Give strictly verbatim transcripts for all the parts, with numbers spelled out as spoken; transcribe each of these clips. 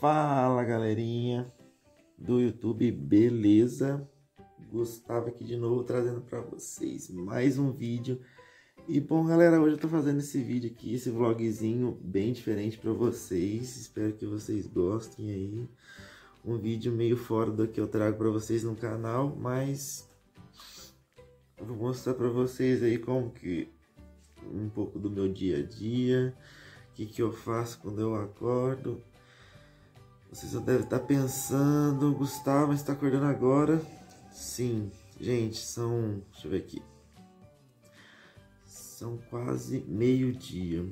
Fala galerinha do YouTube, beleza? Gustavo aqui de novo trazendo para vocês mais um vídeo. E bom galera, hoje eu tô fazendo esse vídeo aqui, esse vlogzinho bem diferente para vocês. Espero que vocês gostem aí. Um vídeo meio fora do que eu trago para vocês no canal, mas eu vou mostrar para vocês aí como que um pouco do meu dia a dia, o que que eu faço quando eu acordo. Vocês já devem estar pensando, Gustavo, mas está acordando agora? Sim, gente, são, deixa eu ver aqui, são quase meio-dia.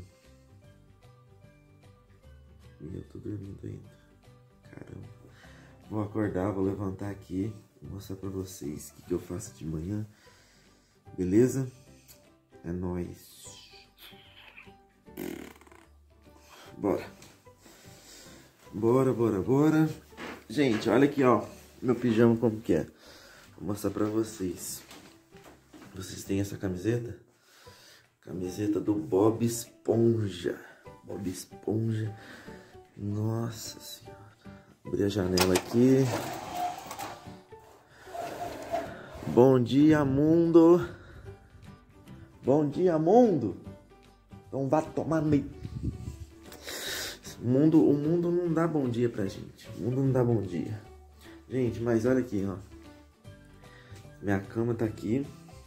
E eu tô dormindo ainda, caramba. Vou acordar, vou levantar aqui, vou mostrar pra vocês o que que eu faço de manhã, beleza? É nóis. Bora. Bora, bora, bora. Gente, olha aqui, ó, meu pijama como que é. Vou mostrar pra vocês. Vocês têm essa camiseta? Camiseta do Bob Esponja. Bob Esponja. Nossa senhora. Abri a janela aqui. Bom dia, mundo. Bom dia, mundo. Então vá tomar meio. O mundo, o mundo não dá bom dia pra gente. O mundo não dá bom dia. Gente, mas olha aqui, ó. Minha cama tá aqui.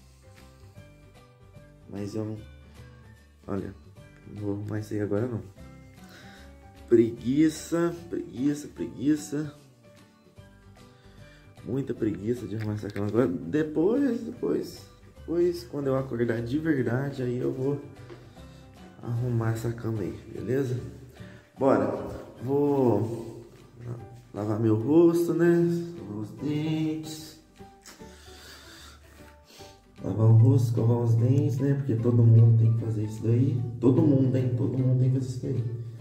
Mas eu não... Olha, não vou arrumar isso aí agora não. Preguiça, preguiça, preguiça. Muita preguiça de arrumar essa cama agora. Depois, depois, depois, quando eu acordar de verdade, aí eu vou arrumar essa cama aí, beleza? Bora, vou lavar meu rosto, né? Lavar os dentes. Lavar o rosto, escovar os dentes, né? Porque todo mundo tem que fazer isso daí. Todo mundo, hein? Todo mundo tem que fazer isso daí.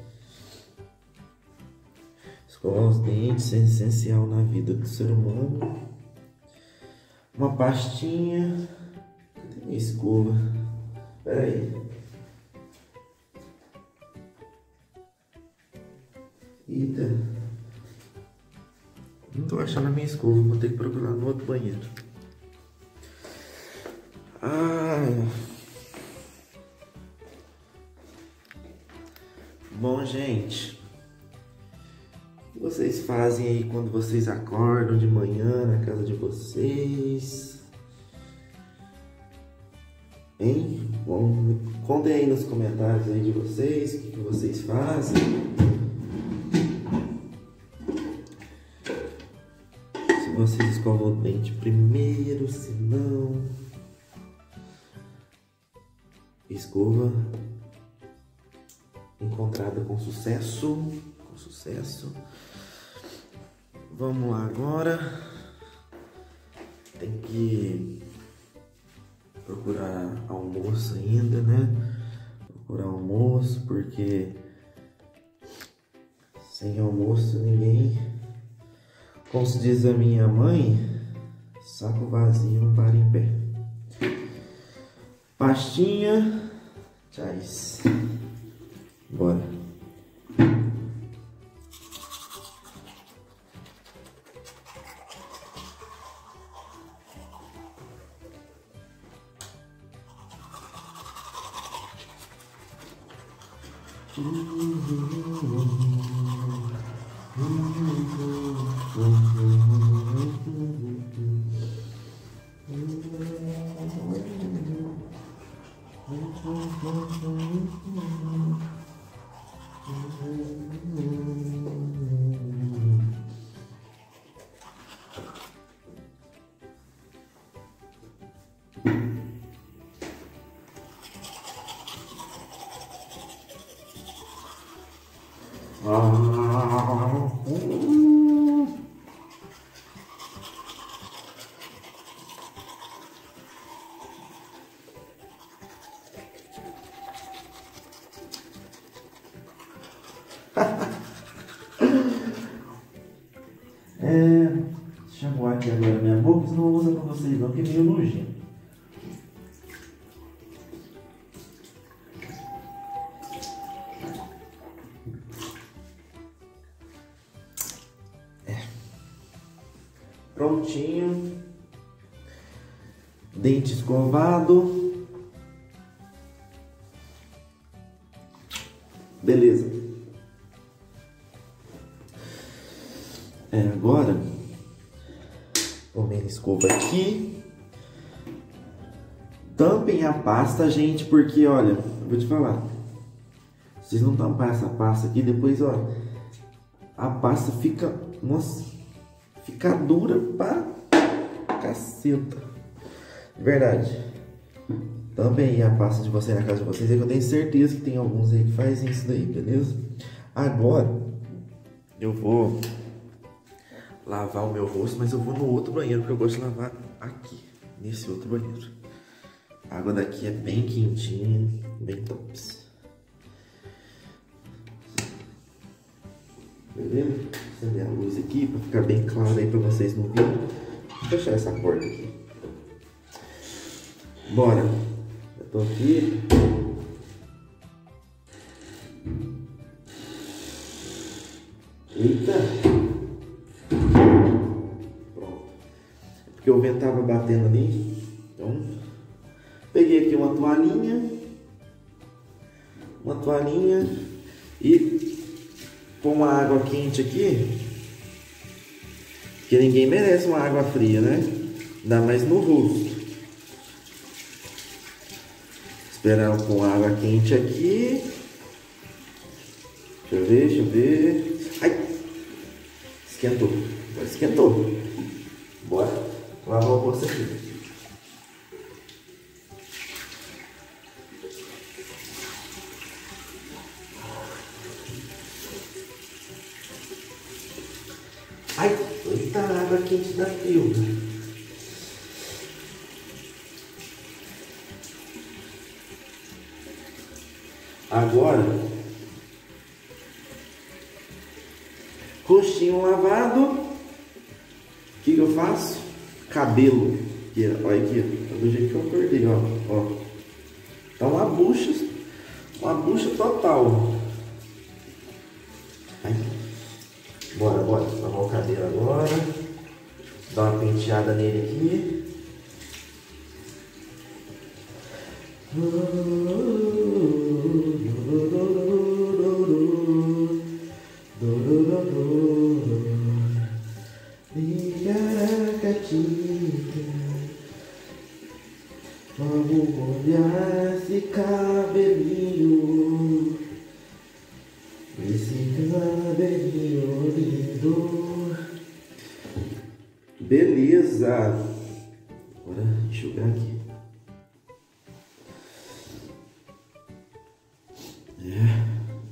Escovar os dentes é essencial na vida do ser humano. Uma pastinha. Cadê minha escova? Pera aí. Eita, não tô achando a minha escova, vou ter que procurar no outro banheiro. Ah. Bom, gente, o que vocês fazem aí quando vocês acordam de manhã na casa de vocês? Hein? Bom, contem aí nos comentários aí de vocês, o que, que vocês fazem. Vocês escovam o dente primeiro, se não... Escova encontrada com sucesso, com sucesso. Vamos lá agora. Tem que procurar almoço ainda, né? Procurar almoço, porque sem almoço ninguém... Como se diz a minha mãe, saco vazio não para em pé. Pastinha, tchais. Bora. É, deixa eu enxaguar aqui agora minha boca, senão não vou usar pra vocês não, que é meio nojento. prontinho. Dente escovado. Beleza. É, agora, tomei a escova aqui. Tampem a pasta, gente, porque, olha, vou te falar. Vocês não tampar essa pasta aqui, depois, ó, a pasta fica, nossa, fica dura pra caceta. Verdade. Tampem aí a pasta de vocês na casa de vocês, é que eu tenho certeza que tem alguns aí que fazem isso daí, beleza? Agora, eu vou lavar o meu rosto, mas eu vou no outro banheiro, porque eu gosto de lavar aqui, nesse outro banheiro. A água daqui é bem quentinha, bem tops. Beleza? Vou acender a luz aqui para ficar bem claro aí para vocês no vídeo. Vou fechar essa porta aqui. Bora! Eu tô aqui. Eita! Pronto. É porque o vento tava batendo ali. Então, peguei aqui uma toalhinha. Uma toalhinha. E pôr uma água quente aqui. Porque ninguém merece uma água fria, né? Ainda mais no rosto. Esperar com água quente aqui. Deixa eu ver, deixa eu ver. Ai! Esquentou. Agora esquentou. Bora lavar o rosto aqui. Ai! Eita, água quente da frio. Agora, rostinho lavado, o que, que eu faço? Cabelo, aqui, olha aqui, do jeito que eu acordei, ó, ó. Tá uma bucha, uma bucha total. Aí. Bora, bora, lavar o cabelo agora, dar uma penteada nele aqui. Vamos molhar esse cabelinho, esse cabelinho lindo. Beleza. Agora enxugar aqui. É.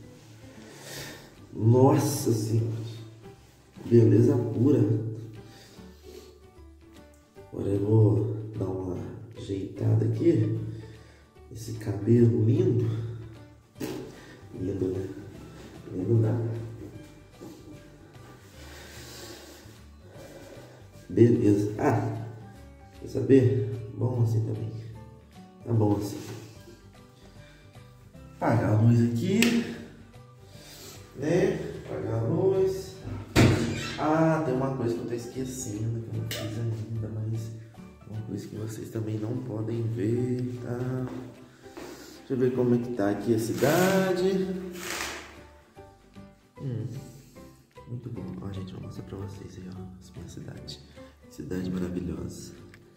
Nossa senhora, beleza pura. Agora eu vou dar uma ajeitada aqui. Esse cabelo lindo. Lindo, né? Lindo nada. Beleza. Ah, quer saber? Bom assim também. Tá bom assim. Apagar a luz aqui, né? Apagar a luz. Ah, tem uma coisa que eu tô esquecendo, que eu não fiz ainda, mas uma coisa que vocês também não podem ver, tá? Deixa eu ver como é que tá aqui a cidade. Hum, muito bom. Ó, gente, vou mostrar pra vocês aí, ó, a minha cidade. Cidade maravilhosa.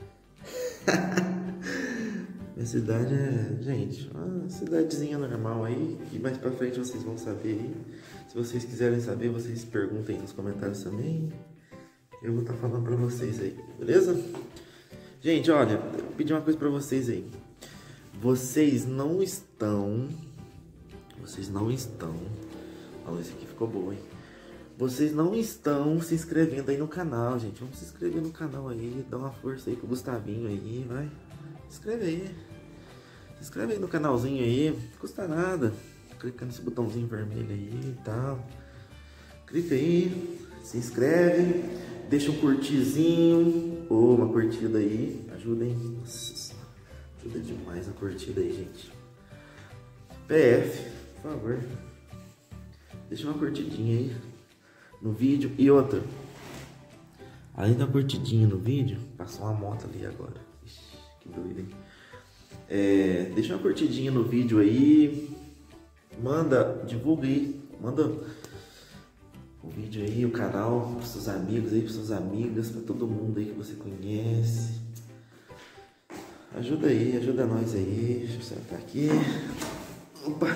Minha cidade é, gente, uma cidadezinha normal aí, que mais pra frente vocês vão saber aí. Se vocês quiserem saber, vocês perguntem nos comentários também. Eu vou estar falando pra vocês aí, beleza? Gente, olha, vou pedir uma coisa pra vocês aí. Vocês não estão... Vocês não estão... Olha, esse aqui ficou bom, hein? Vocês não estão se inscrevendo aí no canal, gente. Vamos se inscrever no canal aí, dá uma força aí pro Gustavinho aí, vai. Se inscreve aí. Se inscreve aí no canalzinho aí, não custa nada. Clica nesse botãozinho vermelho aí e tal. Clica aí, se inscreve, deixa um curtizinho ou uma curtida aí. Ajuda, hein? Nossa, ajuda demais a curtida aí, gente. P F, por favor. Deixa uma curtidinha aí no vídeo. E outra, Além da curtidinha no vídeo, passou uma moto ali agora. Ixi, que doido, hein? É, deixa uma curtidinha no vídeo aí. Manda, divulga aí. Manda o vídeo aí, o canal, pros seus amigos aí, pras suas amigas, pra todo mundo aí que você conhece. Ajuda aí, ajuda nós aí. Deixa eu sentar aqui. Opa!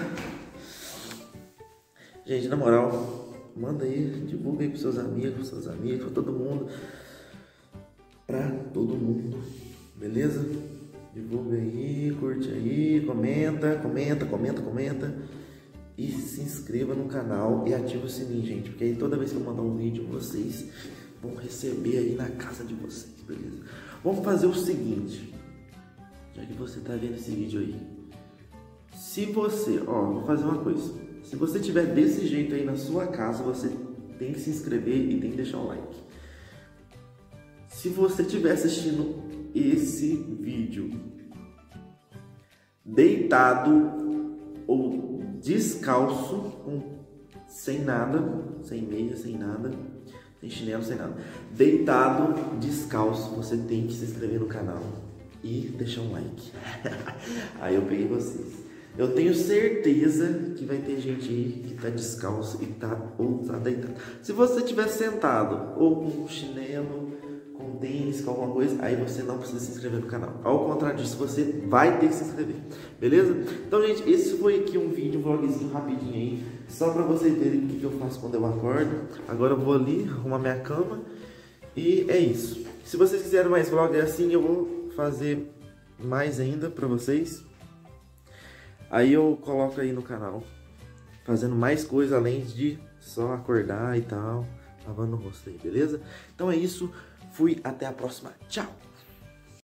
Gente, na moral, manda aí, divulga aí pros seus amigos, pros seus amigos, pra todo mundo. Pra todo mundo, beleza? Divulga aí, curte aí, comenta, comenta, comenta, comenta. E se inscreva no canal e ativa o sininho, gente. Porque aí toda vez que eu mandar um vídeo, vocês vão receber aí na casa de vocês, beleza? Vamos fazer o seguinte. Já que você tá vendo esse vídeo aí. Se você, ó, vou fazer uma coisa. Se você tiver desse jeito aí na sua casa, você tem que se inscrever e tem que deixar um like. Se você estiver assistindo esse vídeo deitado ou descalço, com, sem nada, sem meia, sem nada, sem chinelo, sem nada, deitado, descalço, você tem que se inscrever no canal e deixar um like. Aí eu peguei vocês. Eu tenho certeza que vai ter gente aí que tá descalço e tá, ou tá deitado. Se você estiver sentado ou com chinelo, com tênis, com alguma coisa, aí você não precisa se inscrever no canal. Ao contrário disso, você vai ter que se inscrever, beleza? Então, gente, esse foi aqui um vídeo, um vlogzinho rapidinho aí, só pra vocês verem o que eu faço quando eu acordo. Agora eu vou ali arrumar minha cama e é isso. Se vocês quiserem mais vlog assim, eu vou fazer mais ainda pra vocês. Aí eu coloco aí no canal, fazendo mais coisa além de só acordar e tal, lavando o rosto aí, beleza? Então é isso, fui, até a próxima, tchau!